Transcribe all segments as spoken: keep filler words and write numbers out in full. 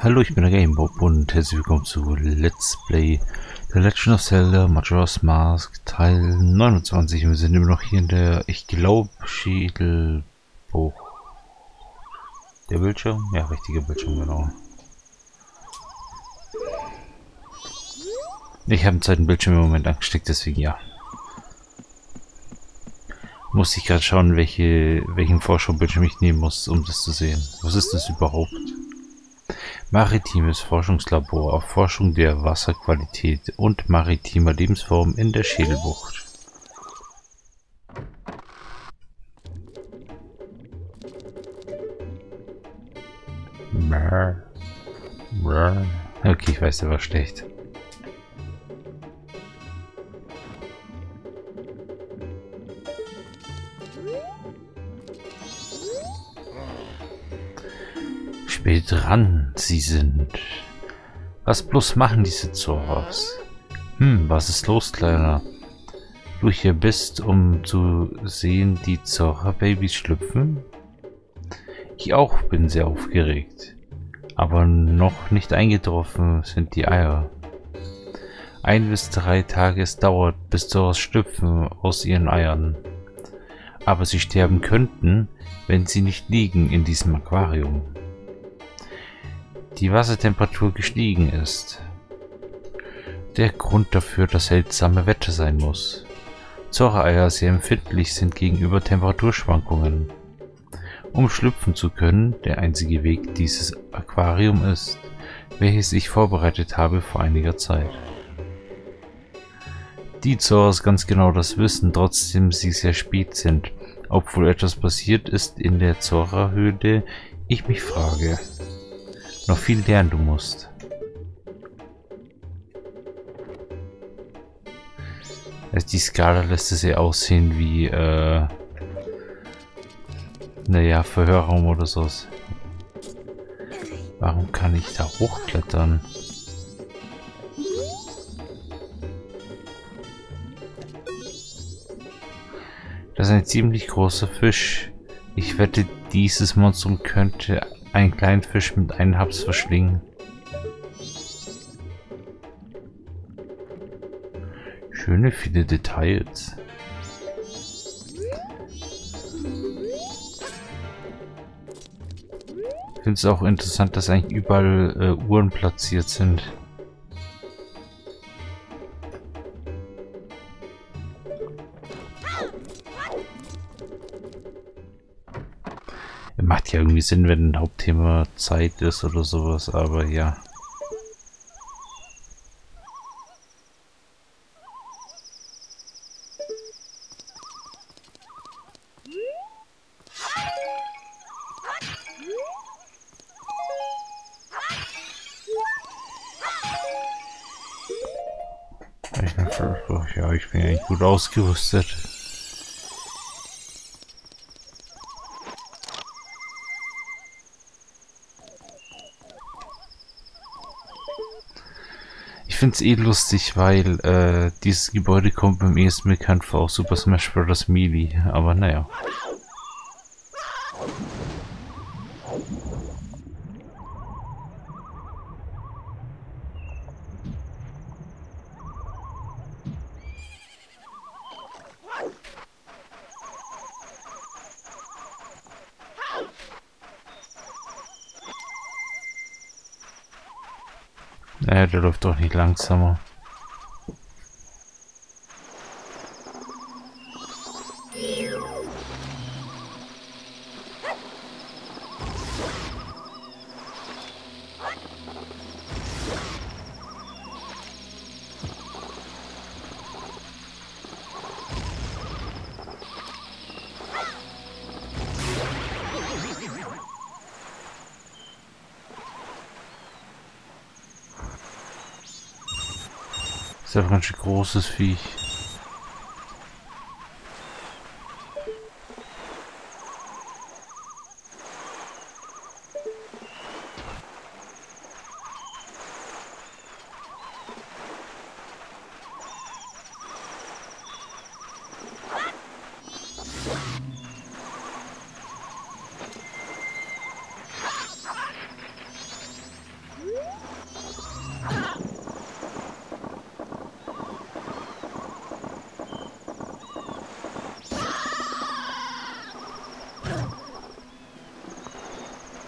Hallo, ich bin der Gamebob und herzlich willkommen zu Let's Play The Legend of Zelda Majora's Mask Teil neunundzwanzig. Wir sind immer noch hier in der, ich glaube, Schädelbuch. Der Bildschirm? Ja, richtiger Bildschirm, genau. Ich habe einen zweiten Bildschirm im Moment angesteckt, deswegen ja. Muss ich gerade schauen, welche, welchen Forschungsbildschirm ich nehmen muss, um das zu sehen. Was ist das überhaupt? Maritimes Forschungslabor auf Forschung der Wasserqualität und maritimer Lebensformen in der Schädelbucht. Okay, ich weiß, der war schlecht. Spät dran, sie sind. Was bloß machen diese Zoras? Hm, was ist los, Kleiner? Du hier bist, um zu sehen, die Zora-Babys schlüpfen? Ich auch bin sehr aufgeregt. Aber noch nicht eingetroffen sind die Eier. Ein bis drei Tage es dauert, bis Zoras schlüpfen aus ihren Eiern. Aber sie sterben könnten, wenn sie nicht liegen in diesem Aquarium. Die Wassertemperatur gestiegen ist. Der Grund dafür das seltsame Wetter sein muss. Zora-Eier sehr empfindlich sind gegenüber Temperaturschwankungen. Um schlüpfen zu können, der einzige Weg dieses Aquarium ist, welches ich vorbereitet habe vor einiger Zeit. Die Zoras ganz genau das wissen, trotzdem sie sehr spät sind, obwohl etwas passiert ist in der Zora-Höhle, ich mich frage. Noch viel lernen du musst. Also die Skala lässt es ja aussehen wie, äh, naja, Verhörraum oder sowas. Warum kann ich da hochklettern? Das ist ein ziemlich großer Fisch. Ich wette, dieses Monstrum könnte einen kleinen Fisch mit einem Haps verschlingen. Schöne viele Details. Ich finde es auch interessant, dass eigentlich überall äh, Uhren platziert sind. Macht ja irgendwie Sinn, wenn ein Hauptthema Zeit ist oder sowas, aber ja. Ja, ich bin eigentlich gut ausgerüstet. Ich finde es eh lustig, weil äh, dieses Gebäude kommt beim ehesten bekannt vor auch Super Smash Bros. Melee, aber naja. Naja, der läuft doch nicht langsamer. Das ist ein ganz schön großes Viech.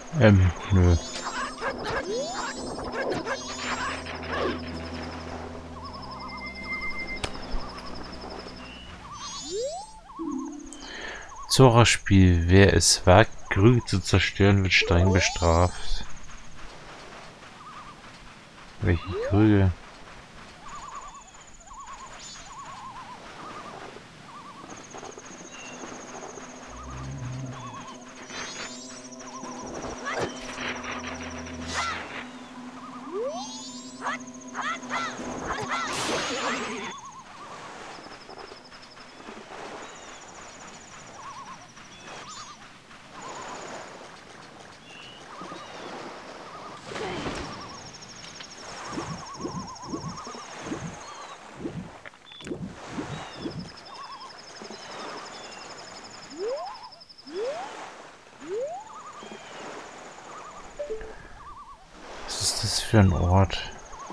Ähm, nö. Zora-Spiel. Wer es wagt, Krüge zu zerstören, wird streng bestraft. Welche Krüge? Was ist das für ein Ort?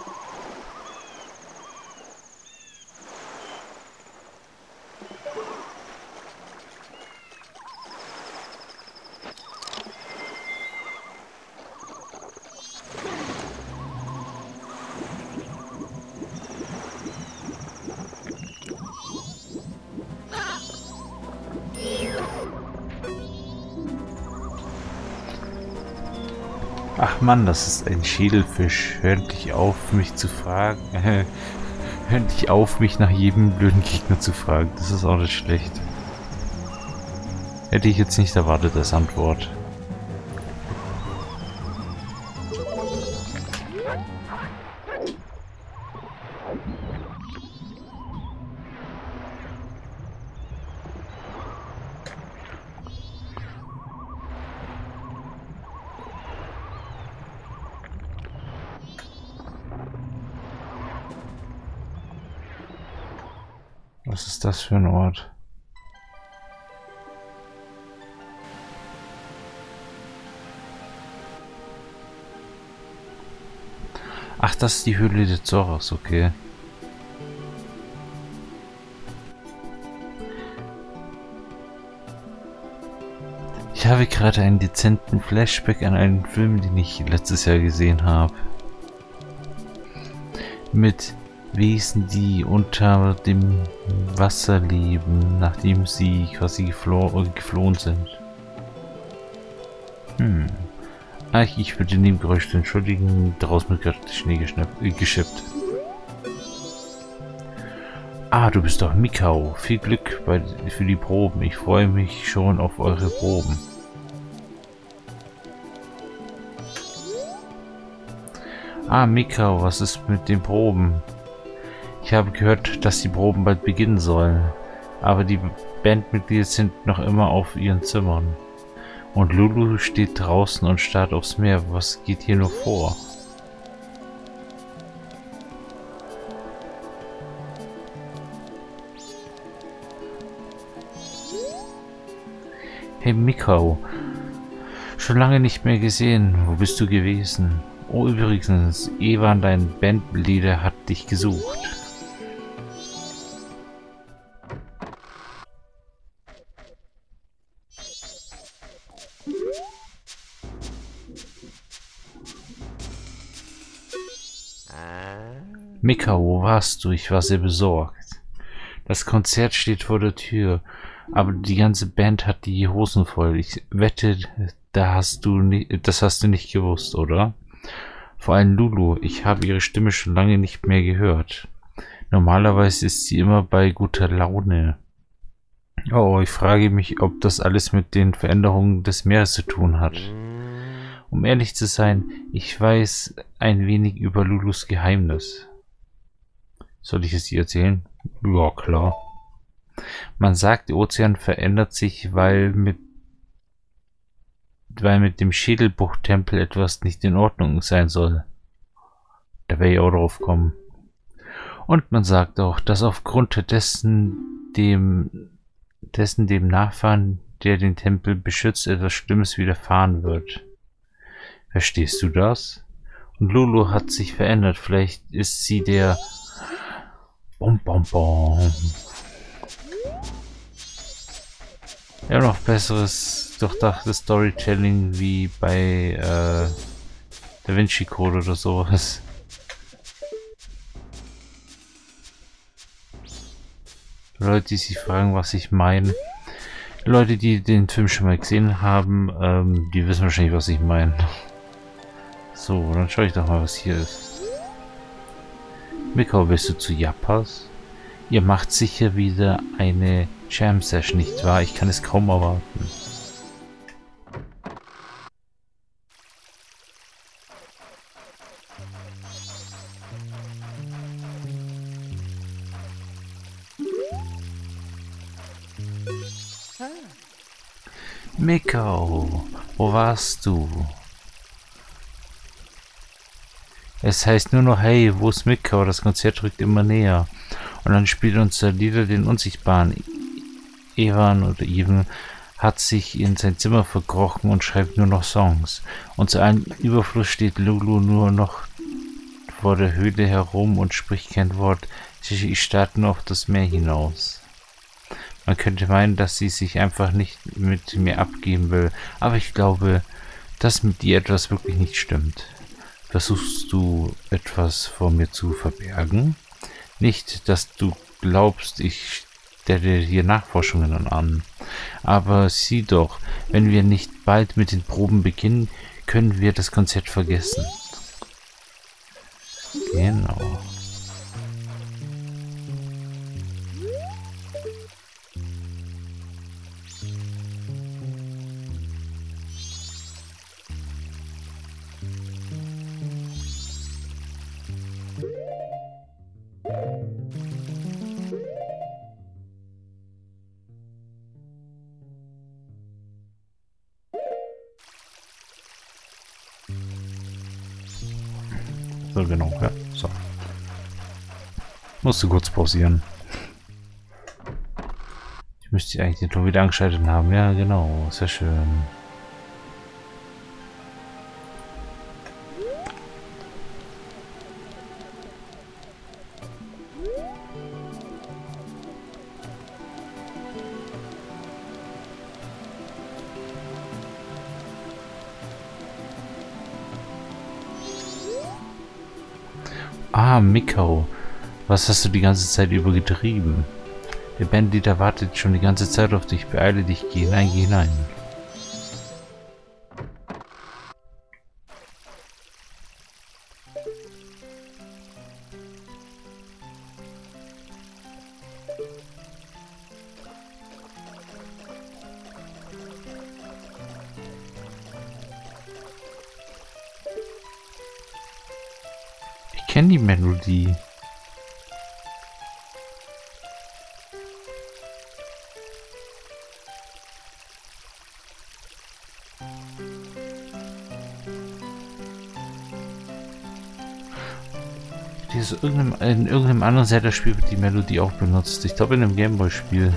Ach Mann, das ist ein Schädelfisch. Hör endlich auf, mich zu fragen. Hör endlich auf, mich nach jedem blöden Gegner zu fragen. Das ist auch nicht schlecht. Hätte ich jetzt nicht erwartet als Antwort. Was ist das für ein Ort? Ach, das ist die Höhle des Zoras, okay. Ich habe gerade einen dezenten Flashback an einen Film, den ich letztes Jahr gesehen habe. Mit Wesen, die unter dem Wasser leben, nachdem sie quasi geflo geflohen sind. Hm. Ach, ich würde den Geräusch entschuldigen, daraus mit gerade Schnee äh, geschippt. Ah, du bist doch Mikau. Viel Glück bei, für die Proben. Ich freue mich schon auf eure Proben. Ah, Mikau, was ist mit den Proben? Ich habe gehört, dass die Proben bald beginnen sollen, aber die Bandmitglieder sind noch immer auf ihren Zimmern. Und Lulu steht draußen und starrt aufs Meer. Was geht hier nur vor? Hey Mikau, schon lange nicht mehr gesehen. Wo bist du gewesen? Oh, übrigens, Evan, dein Bandleader, hat dich gesucht. Mikau, wo warst du? Ich war sehr besorgt. Das Konzert steht vor der Tür, aber die ganze Band hat die Hosen voll. Ich wette, da hast du nicht, das hast du nicht gewusst, oder? Vor allem Lulu, ich habe ihre Stimme schon lange nicht mehr gehört. Normalerweise ist sie immer bei guter Laune. Oh, ich frage mich, ob das alles mit den Veränderungen des Meeres zu tun hat. Um ehrlich zu sein, ich weiß ein wenig über Lulus Geheimnis. Soll ich es dir erzählen? Ja, klar. Man sagt, der Ozean verändert sich, weil mit weil mit dem Schädelbuchtempel etwas nicht in Ordnung sein soll. Da werde ich auch drauf kommen. Und man sagt auch, dass aufgrund dessen dem dessen dem Nachfahren, der den Tempel beschützt, etwas Schlimmes widerfahren wird. Verstehst du das? Und Lulu hat sich verändert. Vielleicht ist sie der Bom bom bom. Ja, noch besseres ist doch das Storytelling wie bei äh, Da Vinci Code oder sowas. Leute, die sich fragen, was ich meine. Leute, die den Film schon mal gesehen haben, ähm, die wissen wahrscheinlich, was ich meine. So, dann schaue ich doch mal, was hier ist. Mikau, bist du zu Jappas? Ihr macht sicher wieder eine Jam-Session, nicht wahr? Ich kann es kaum erwarten. Mikau, wo warst du? Es heißt nur noch, hey, wo ist Mikau? Das Konzert rückt immer näher. Und dann spielt unser Lieder den Unsichtbaren. Evan oder Even hat sich in sein Zimmer verkrochen und schreibt nur noch Songs. Und zu einem Überfluss steht Lulu nur noch vor der Höhle herum und spricht kein Wort. Sie starrt nur auf das Meer hinaus. Man könnte meinen, dass sie sich einfach nicht mit mir abgeben will, aber ich glaube, dass mit ihr etwas wirklich nicht stimmt. Versuchst du etwas vor mir zu verbergen? Nicht, dass du glaubst, ich stelle hier Nachforschungen an. Aber sieh doch, wenn wir nicht bald mit den Proben beginnen, können wir das Konzert vergessen. Genau. So, genau, ja, so. Musste kurz pausieren. Ich müsste eigentlich den Ton wieder angeschaltet haben. Ja, genau, sehr schön. Ah, Mikau, was hast du die ganze Zeit über getrieben? Der Bandleader wartet schon die ganze Zeit auf dich. Beeile dich, geh hinein, geh hinein. Ich kenne die Melodie. Die ist irgendeinem, in irgendeinem anderen Zelda-Spiel wird die Melodie auch benutzt. Ich glaube in einem Gameboy-Spiel.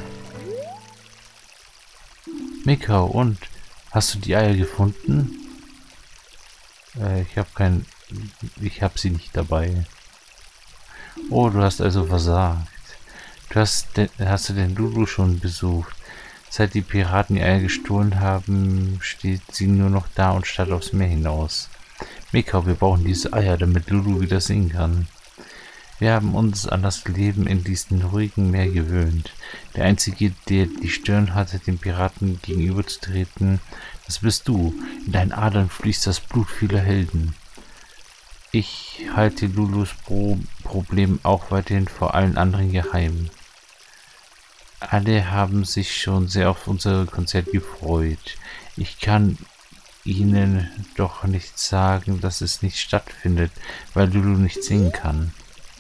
Mikau, und? Hast du die Eier gefunden? Äh, ich habe kein... Ich habe sie nicht dabei. Oh, du hast also versagt. Du hast, de, hast du den Lulu schon besucht? Seit die Piraten die Eier gestohlen haben, steht sie nur noch da und starrt aufs Meer hinaus. Mikau, wir brauchen diese Eier, damit Lulu wieder singen kann. Wir haben uns an das Leben in diesem ruhigen Meer gewöhnt. Der Einzige, der die Stirn hatte, den Piraten gegenüberzutreten, das bist du. In deinen Adern fließt das Blut vieler Helden. Ich halte Lulus Pro Problem auch weiterhin vor allen anderen geheim. Alle haben sich schon sehr auf unser Konzert gefreut. Ich kann ihnen doch nicht sagen, dass es nicht stattfindet, weil Lulu nicht singen kann.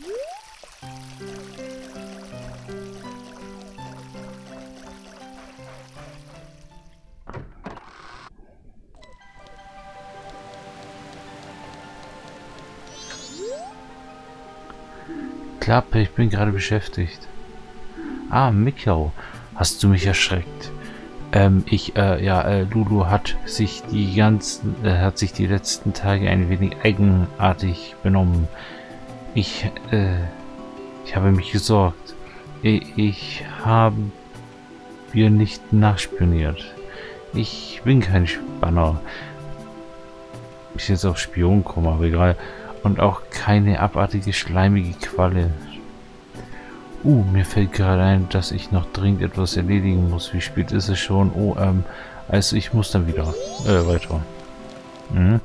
Klappe, ich bin gerade beschäftigt. Ah, Mikau, hast du mich erschreckt? Ähm, ich, äh, ja, äh, Lulu hat sich die ganzen, äh, hat sich die letzten Tage ein wenig eigenartig benommen. Ich, äh, ich habe mich gesorgt. Ich, ich habe wir nicht nachspioniert. Ich bin kein Spanner. Ich jetzt auf Spion komme, aber egal. Und auch keine abartige, schleimige Qualle. Uh, mir fällt gerade ein, dass ich noch dringend etwas erledigen muss. Wie spät ist es schon? Oh, ähm, also ich muss dann wieder äh, weiter. Mhm.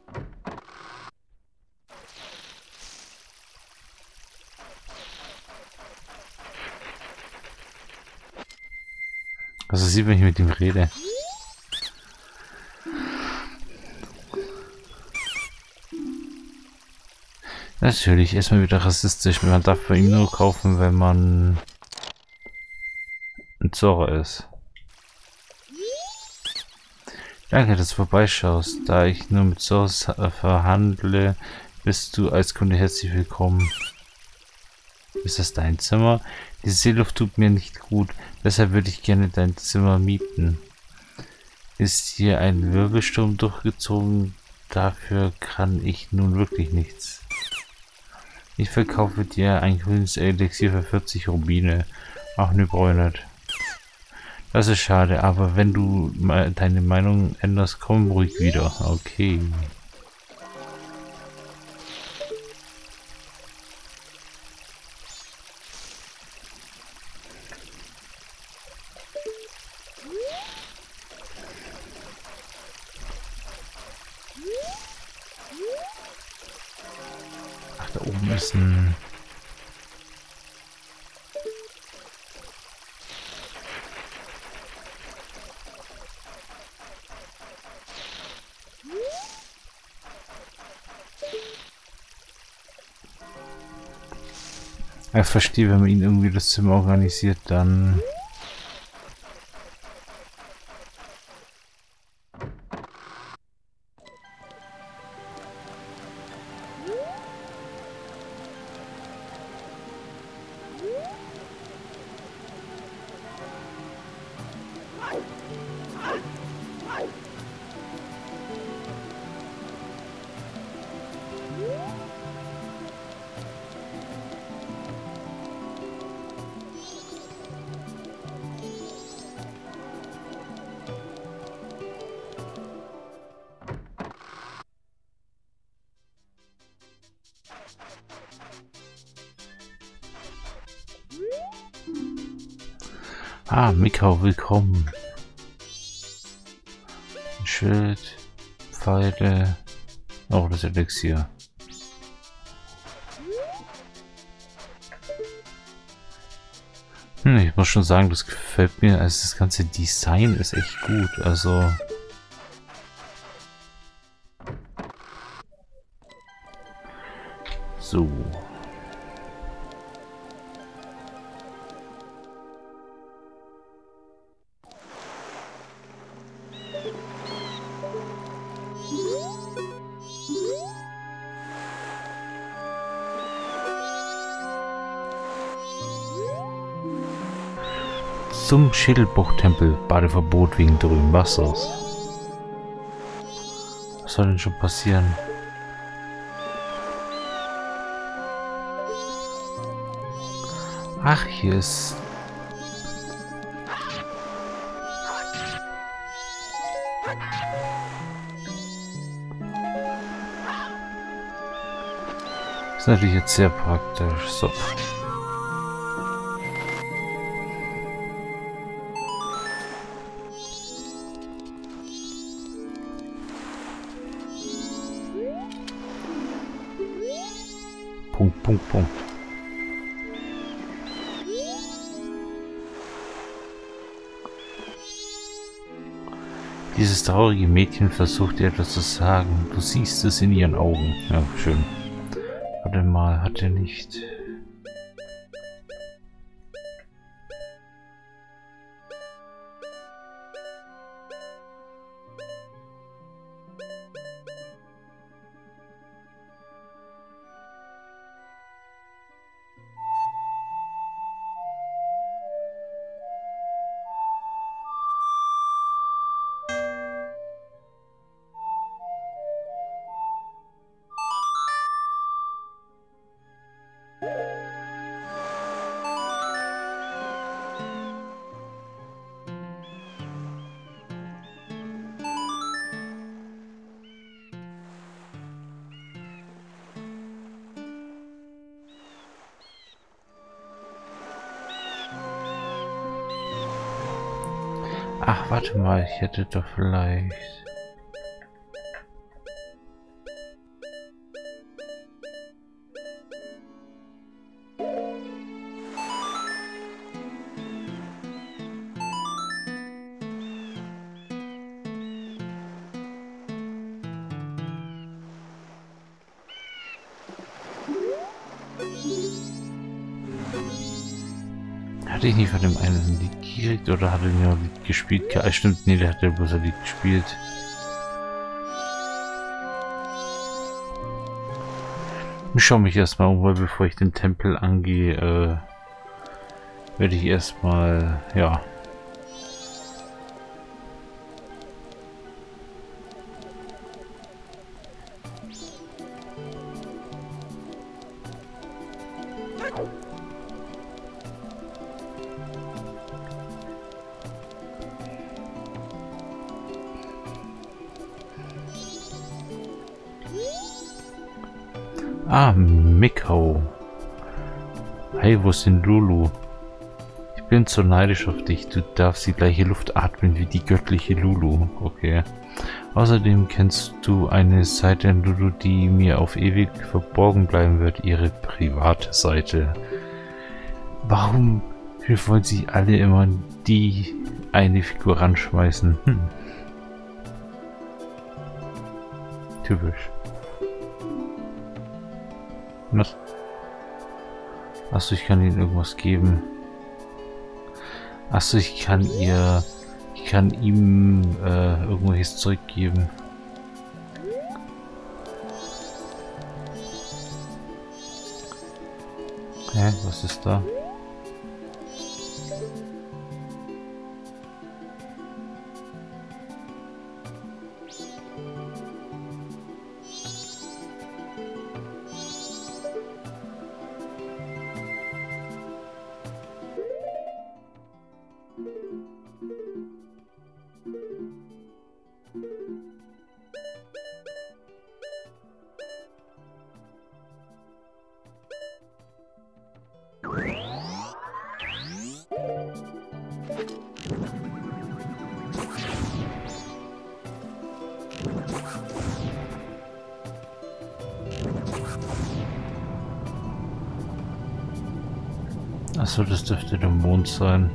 Also sieht, wenn ich mit ihm rede. Natürlich, erstmal wieder rassistisch. Man darf bei ihm nur kaufen, wenn man ein Zorro ist. Danke, dass du vorbeischaust. Da ich nur mit Zorros verhandle, bist du als Kunde herzlich willkommen. Ist das dein Zimmer? Die Seeluft tut mir nicht gut, deshalb würde ich gerne dein Zimmer mieten. Ist hier ein Wirbelsturm durchgezogen? Dafür kann ich nun wirklich nichts. Ich verkaufe dir ein grünes Elixier für vierzig Rubine. Ach, ne, Bräunet. Das ist schade, aber wenn du deine Meinung änderst, komm ruhig wieder. Okay. Ach, da oben ist ein... Ich verstehe, wenn man ihn irgendwie das Zimmer organisiert, dann... Ah, Mikau, willkommen. Ein Schild, Pfeile, auch das Elixier. Hm, ich muss schon sagen, das gefällt mir, also das ganze Design ist echt gut, also... So. Zum Schädelbruchtempel, Badeverbot wegen trüben Wassers. Was soll denn schon passieren? Ach, hier ist... Das ist natürlich jetzt sehr praktisch. So. Punkt, Punkt, Punkt. Dieses traurige Mädchen versucht dir etwas zu sagen. Du siehst es in ihren Augen. Ja, schön. Warte mal, hat er nicht... Ach, warte mal, ich hätte doch vielleicht... Hatte ich nicht von dem einen ein Lied gekriegt oder hatte er nur ein Lied gespielt? Ja, stimmt, nee, der hat ja bloß ein Lied gespielt. Ich schaue mich erstmal um, weil bevor ich den Tempel angehe, äh, werde ich erstmal, ja. Ah, Mikau. Hey, wo ist denn Lulu? Ich bin so neidisch auf dich. Du darfst die gleiche Luft atmen wie die göttliche Lulu. Okay. Außerdem kennst du eine Seite an Lulu, die mir auf ewig verborgen bleiben wird. Ihre private Seite. Warum wollen sie alle immer die eine Figur ranschmeißen? Hm. Typisch. Was? Achso, ich kann ihnen irgendwas geben. Achso, ich kann ihr... Ich kann ihm äh, irgendwelches Zeug geben. Hä? Was ist da? Achso, das dürfte der Mond sein.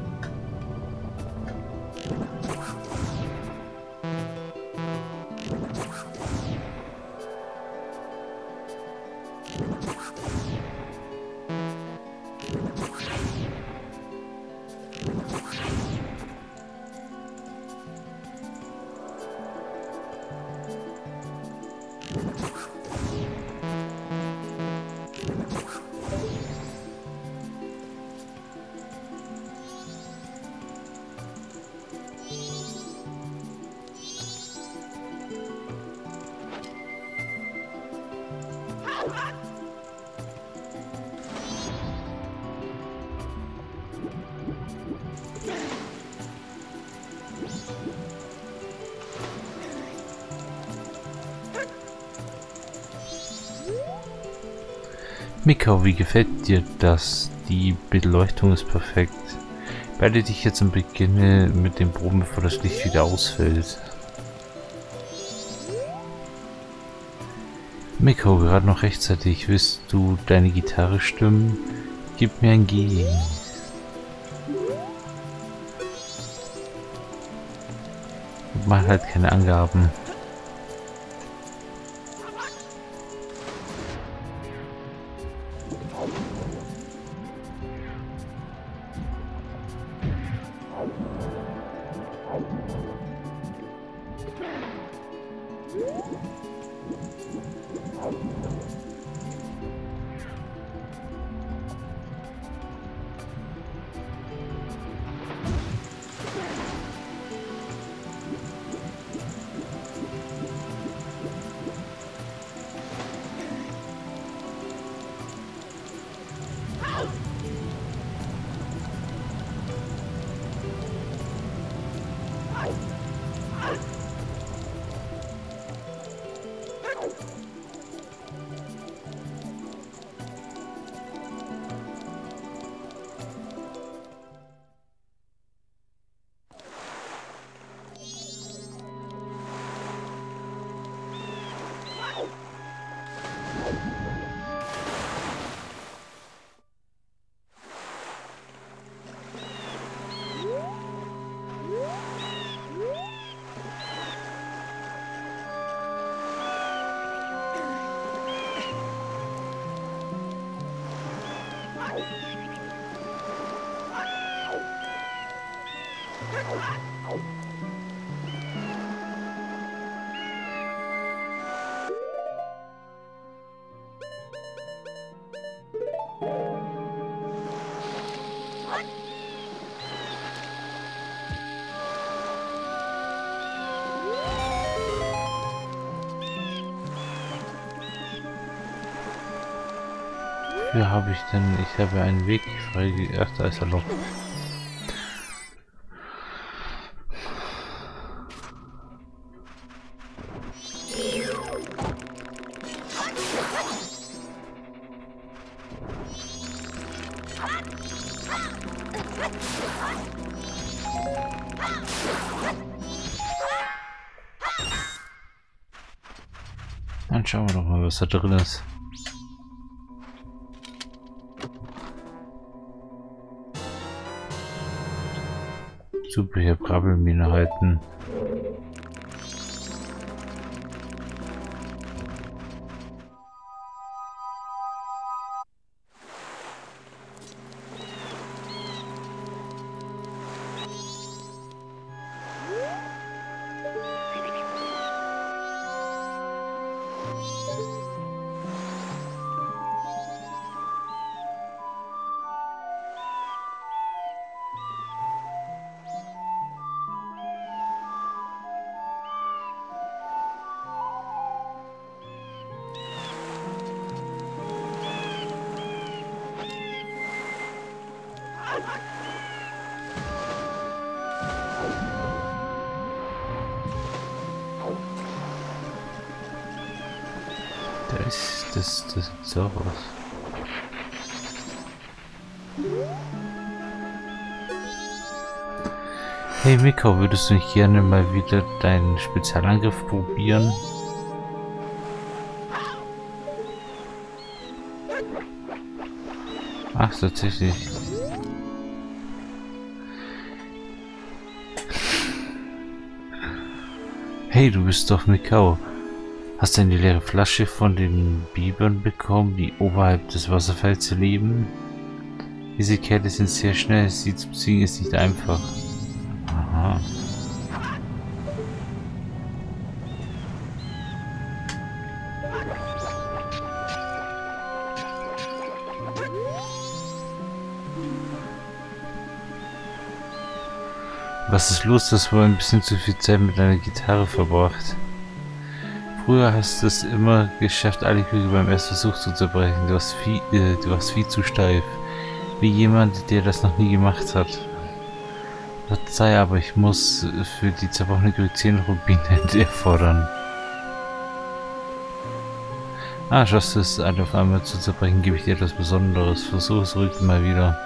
Mikau, wie gefällt dir das? Die Beleuchtung ist perfekt. Beeile dich jetzt und beginne mit den Proben, bevor das Licht wieder ausfällt. Mikau, gerade noch rechtzeitig. Willst du deine Gitarre stimmen? Gib mir ein G. Mach halt keine Angaben. Wofür habe ich denn? Ich habe einen Weg frei. Ach, da ist er noch. Dann schauen wir doch mal, was da drin ist. Super, hier Brabbelmine halten. Das, das, das sieht so aus. Hey Miko, würdest du nicht gerne mal wieder deinen Spezialangriff probieren? Ach, tatsächlich. Hey, du bist doch Mikau. Hast du eine leere Flasche von den Bibern bekommen, die oberhalb des Wasserfalls leben? Diese Kerle sind sehr schnell, sie zu besiegen ist nicht einfach. Aha. Was ist los? Das war ein bisschen zu viel Zeit mit einer Gitarre verbracht. Früher hast du es immer geschafft, alle Krüge beim ersten Versuch zu zerbrechen. Du warst viel, äh, du warst viel zu steif. Wie jemand, der das noch nie gemacht hat. Verzeih, aber ich muss für die zerbrochene Krüge zehn Rubine erfordern. Ah, schaffst du es, alle auf einmal zu zerbrechen, gebe ich dir etwas Besonderes. Versuch es ruhig mal wieder.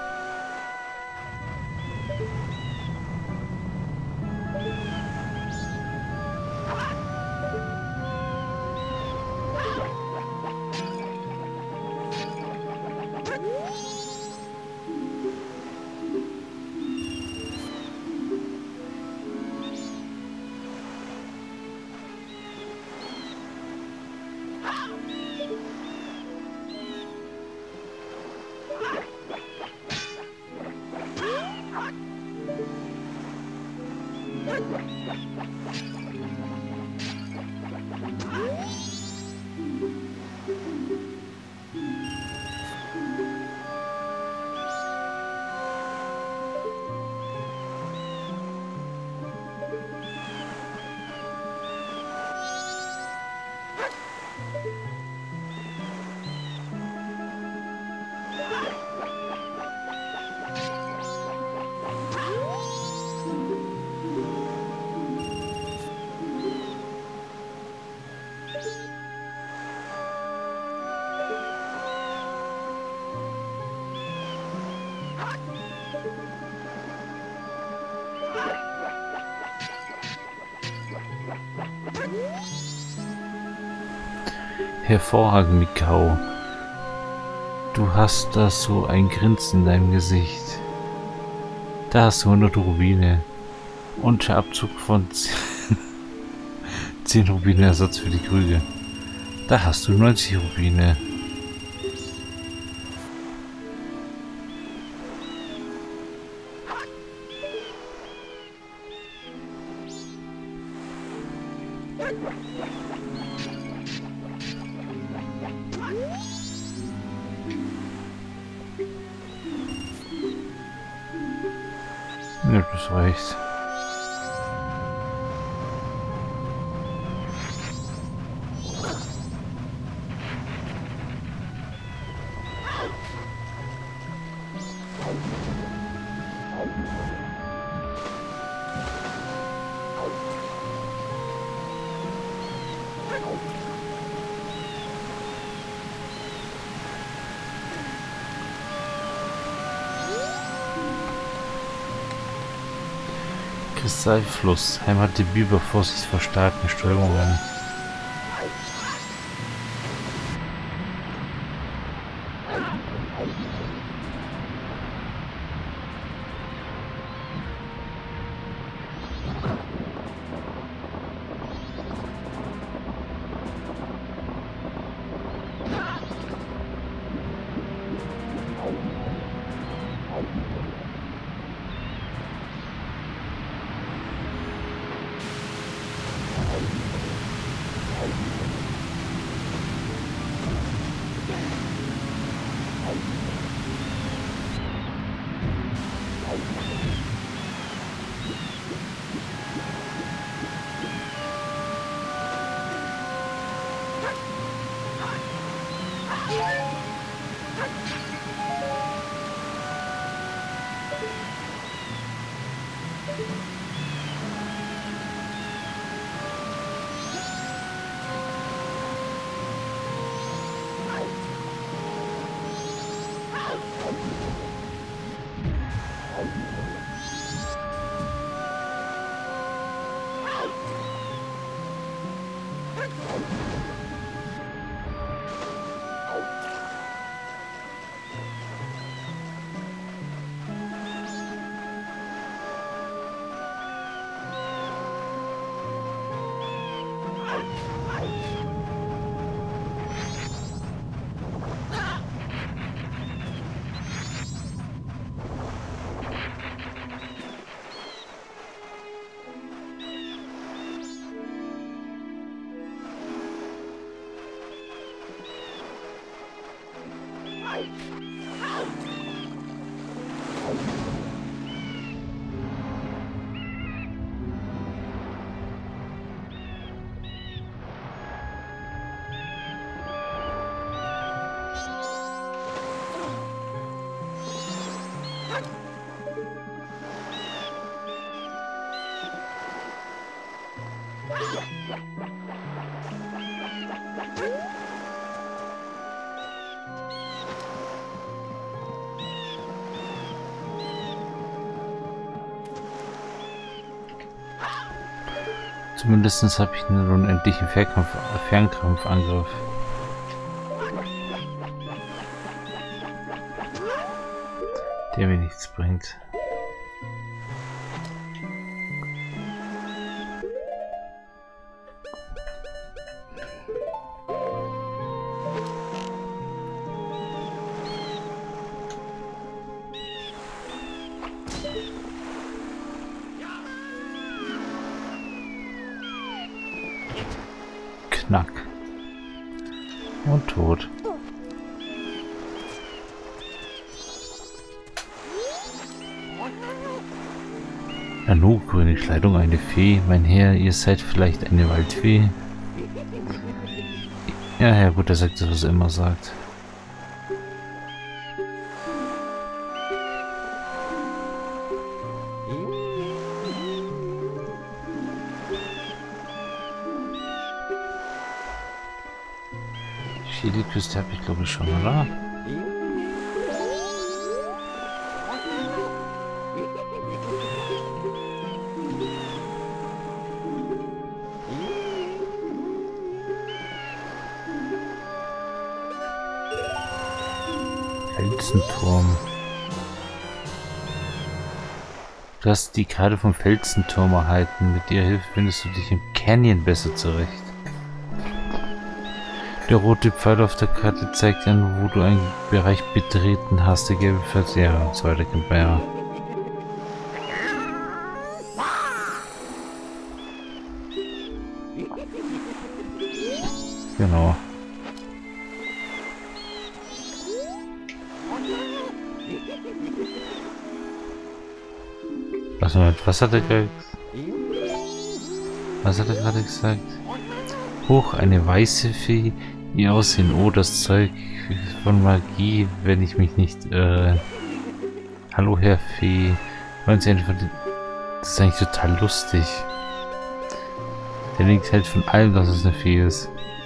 Hervorragend, Mikau. Du hast da so ein Grinsen in deinem Gesicht. Da hast du hundert Rubine. Und Abzug von zehn Rubine Ersatz für die Krüge. Da hast du neunzig Rubine. Ja, das reicht. Kristallfluss. Heimat die Biber, Vorsicht vor starken Strömungen. Zumindest habe ich einen unendlichen Fernkampf, Fernkampfangriff. Der mir nichts bringt. Knack. Und tot. Nanu, grüne Kleidung, eine Fee. Mein Herr, ihr seid vielleicht eine Waldfee. Ja, ja, gut, er sagt das, was er immer sagt. Chili-Küste habe ich, glaube ich, schon, oder? Felsenturm. Du hast die Karte vom Felsenturm erhalten. Mit der Hilfe findest du dich im Canyon besser zurecht. Der rote Pfeil auf der Karte zeigt an, wo du einen Bereich betreten hast. Der gelbe Pfeil, ja, und so weiter kennt man ja. Genau. Was, was hat er gerade Was hat er gerade gesagt? Hoch, eine weiße Fee. Ihr Aussehen, oh, das Zeug von Magie, wenn ich mich nicht irre. Hallo, Herr Fee. Wollen Sie einfach den... Das ist eigentlich total lustig. Der denkt halt von allem, dass es eine Fee ist.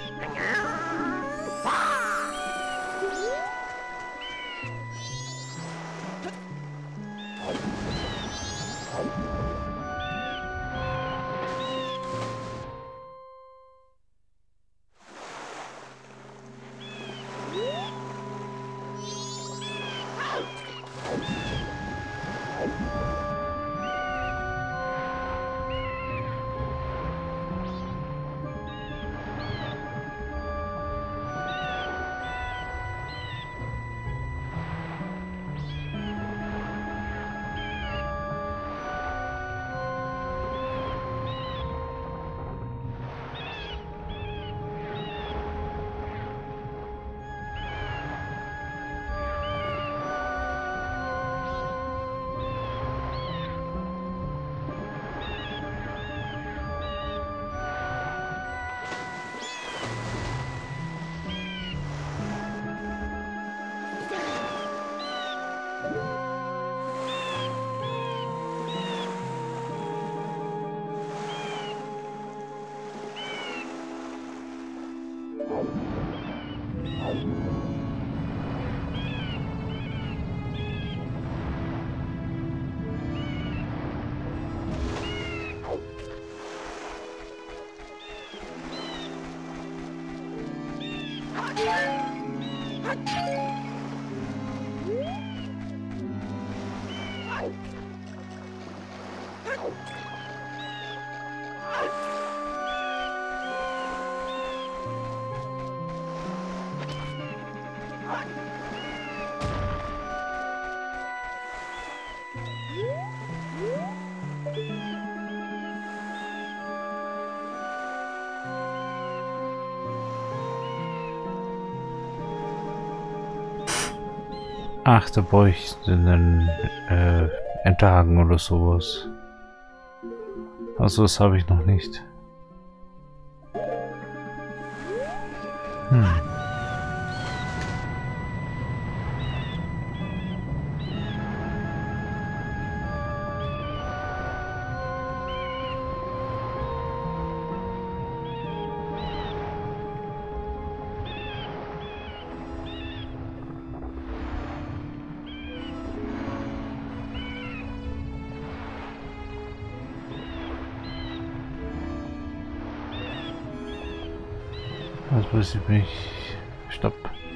Ach, da bräuchte einen äh, Enterhaken oder sowas. Also das habe ich noch nicht. Hm. Das weiß ich nicht. Stopp.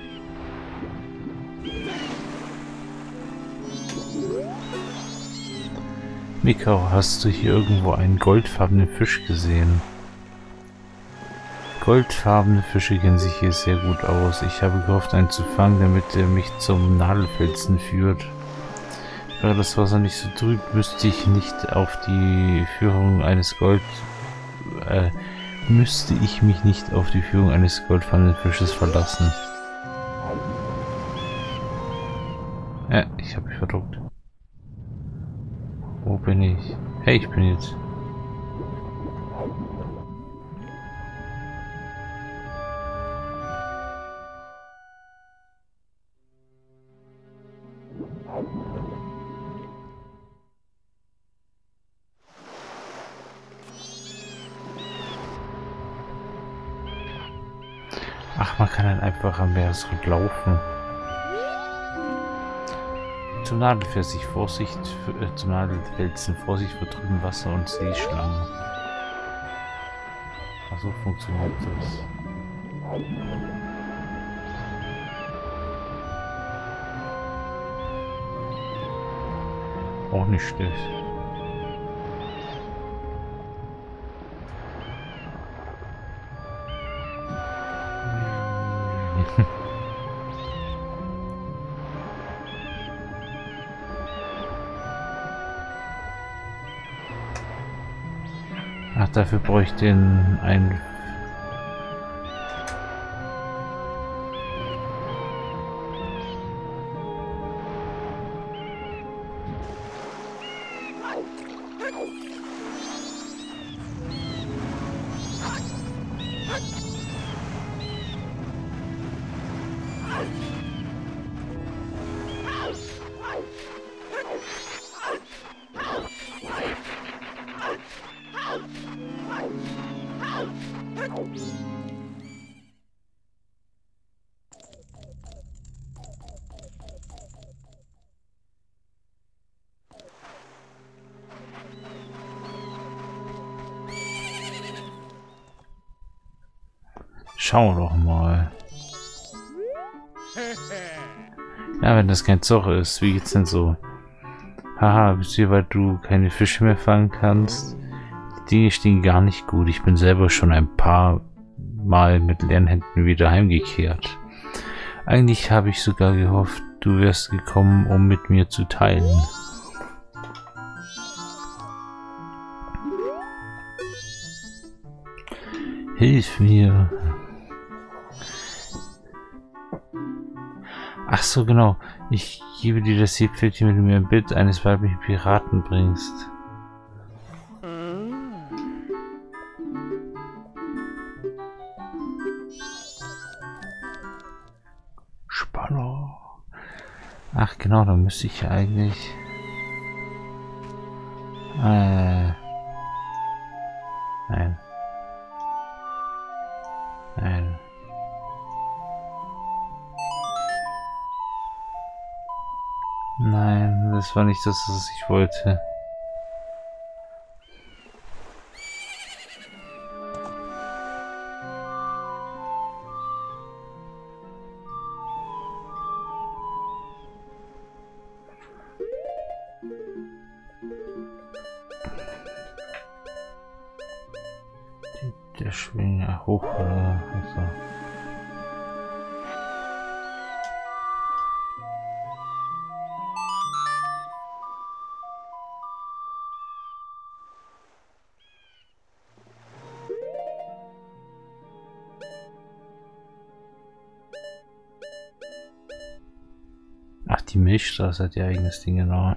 Mikau, hast du hier irgendwo einen goldfarbenen Fisch gesehen? Goldfarbene Fische kennen sich hier sehr gut aus. Ich habe gehofft, einen zu fangen, damit er mich zum Nadelfelsen führt. Wäre das Wasser nicht so trüb, müsste ich nicht auf die Führung eines Gold... Äh, müsste ich mich nicht auf die Führung eines goldfarbenen Fisches verlassen. Ja, ich habe mich verdruckt. Wo bin ich? Hey, ich bin jetzt... Ach, man kann dann einfach am Meeresrand laufen. Zum Nadelfelsen, Vorsicht, äh, zum Nadelfelsen, Vorsicht vor trübem Wasser und Seeschlangen. Ach, so funktioniert das. Auch nicht schlecht. Ach, dafür bräuchte ich den ein Schau doch mal. Ja, wenn das kein Zorro ist, wie geht's denn so? Haha, wisst ihr, weil du keine Fische mehr fangen kannst? Die Dinge stehen gar nicht gut. Ich bin selber schon ein paar Mal mit leeren Händen wieder heimgekehrt. Eigentlich habe ich sogar gehofft, du wärst gekommen, um mit mir zu teilen. Hilf mir. Ach so, genau. Ich gebe dir das Seepferdchen, wenn du mir ein Bild eines weiblichen Piraten bringst. Spannung. Ach genau, da müsste ich ja eigentlich... Äh... Nein. Nein. Nein, das war nicht das, was ich wollte. Der Schwinger hoch oder also. Ach, die Milchstraße hat ihr eigenes Ding, genau.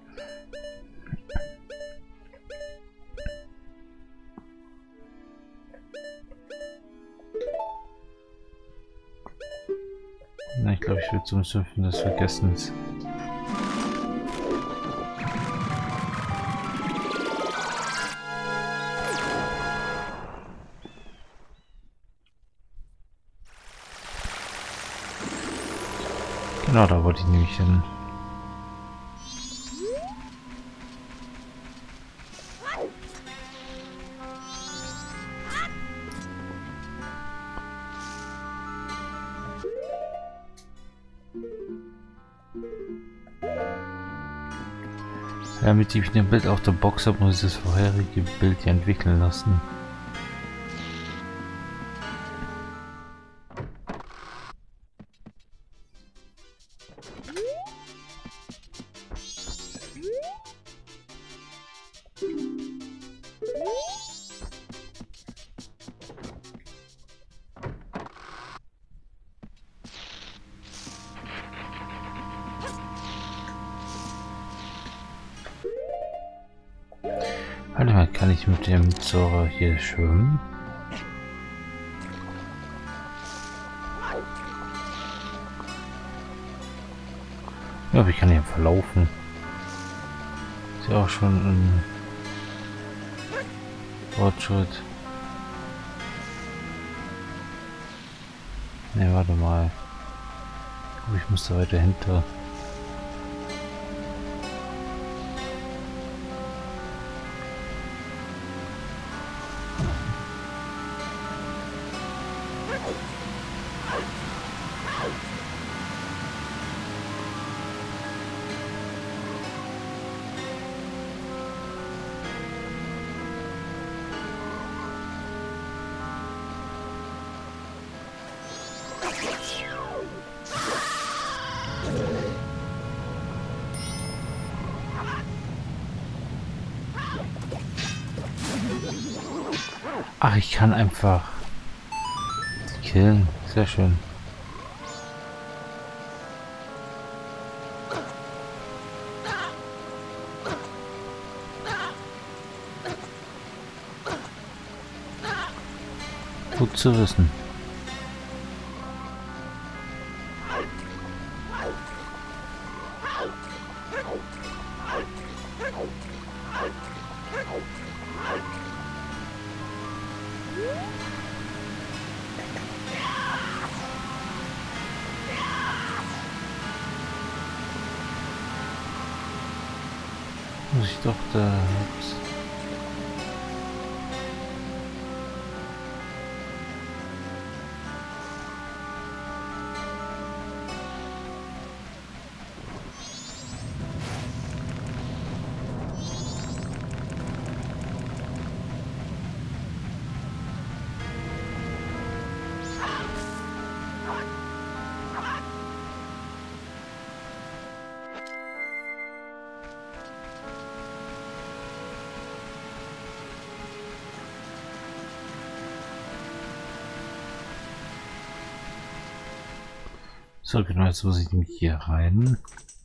Na, ich glaube, ich will zum Sümpfen des Vergessens. Genau, da wollte ich nämlich hin. Damit ich ein Bild auf der Box habe, muss ich das vorherige Bild hier entwickeln lassen. Warte mal, kann ich mit dem Zora hier schwimmen? Ja, aber ich kann hier verlaufen. Ist ja auch schon ein Fortschritt. Ne, warte mal. Ich glaube, ich muss da weiter hinter. Ach, ich kann einfach killen. Sehr schön. Gut zu wissen. muss ich doch da... So, genau, jetzt muss ich nämlich hier rein.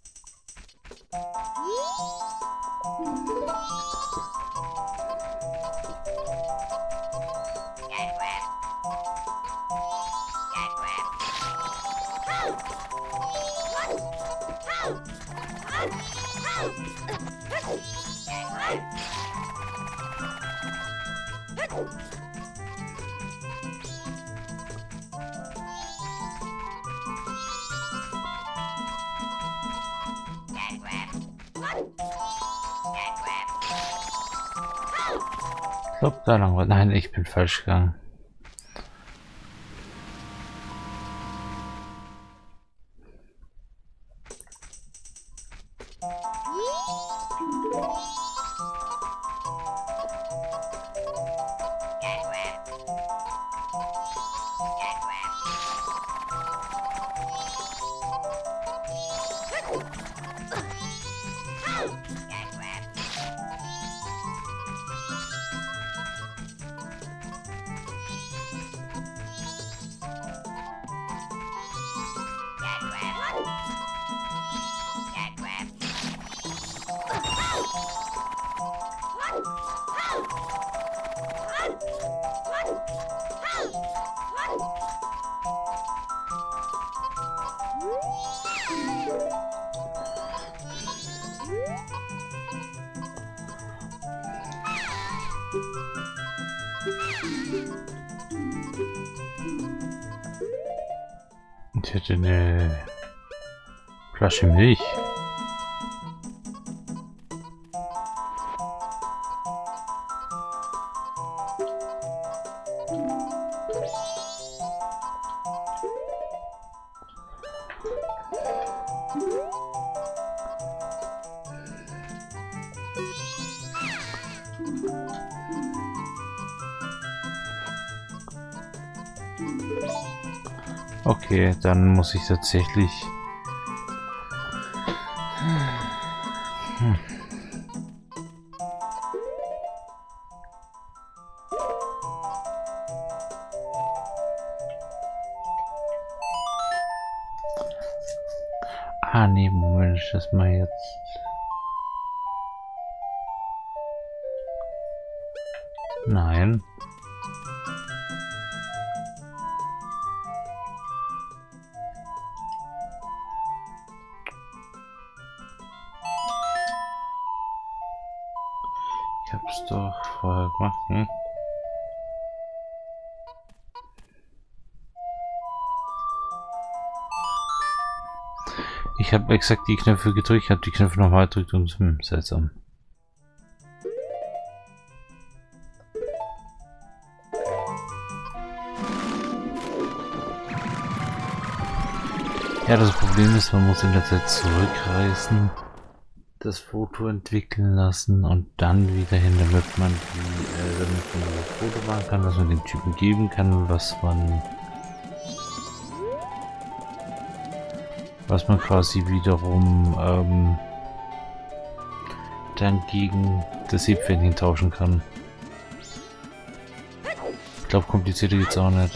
Ich glaube, da lang war. Nein, ich bin falsch gegangen. Ich hätte eine Flasche Milch. Okay, dann muss ich tatsächlich... Hm. Ah, nee, Moment, ich das mal jetzt... Nein. Ich hab's doch vorher gemacht, hm? Ich habe exakt die Knöpfe gedrückt, ich habe die Knöpfe nochmal gedrückt und hm, seltsam. Ja, das Problem ist, man muss in der Zeit zurückreisen, das Foto entwickeln lassen und dann wieder hin, damit man die, äh, damit man das Foto machen kann, was man dem Typen geben kann, was man was man quasi wiederum ähm, dann gegen das Seepferdchen tauschen kann. Ich glaube, komplizierter geht's auch nicht.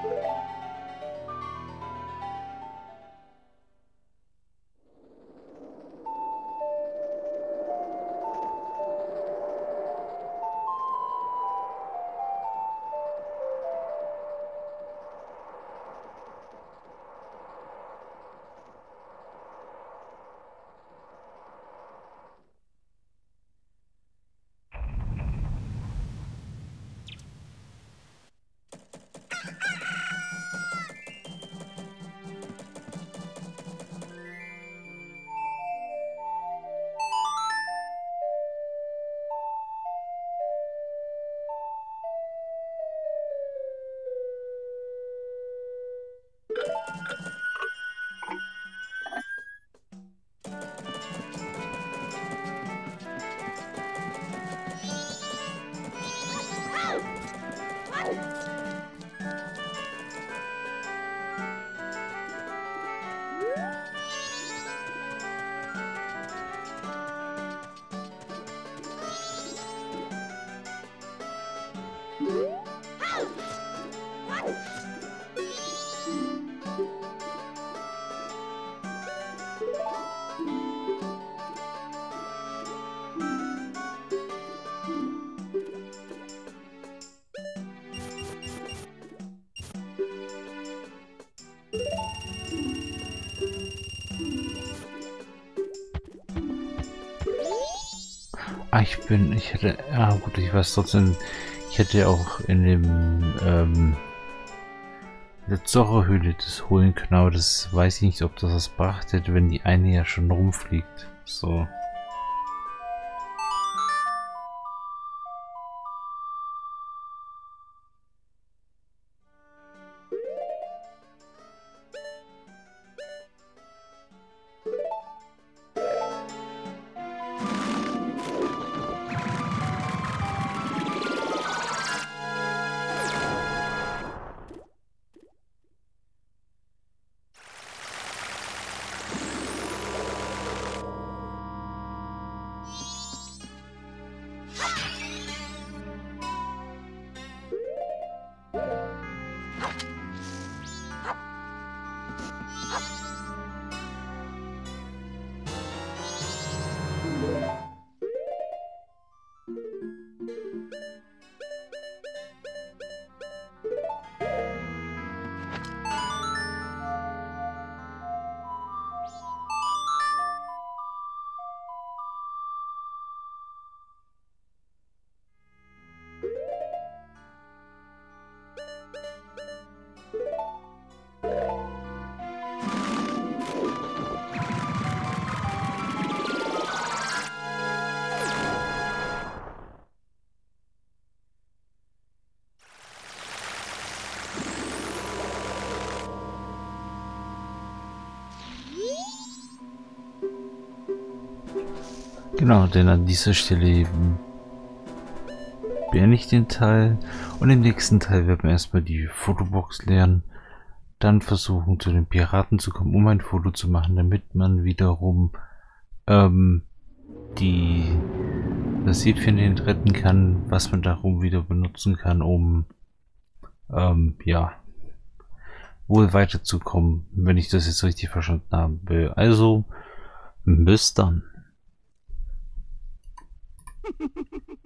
Ah, ich bin, ich hätte, ja gut, ich weiß trotzdem, ich hätte auch in dem, ähm, der Zorro-Höhle das holen können, aber das weiß ich nicht, ob das was gebracht hätte, wenn die eine ja schon rumfliegt. So. Genau, denn an dieser Stelle beende ich den Teil und im nächsten Teil werden wir erstmal die Fotobox leeren, dann versuchen zu den Piraten zu kommen, um ein Foto zu machen, damit man wiederum ähm, die das Seepferdchen retten kann, was man darum wieder benutzen kann, um ähm, ja wohl weiterzukommen, wenn ich das jetzt richtig verstanden habe. Also bis dann.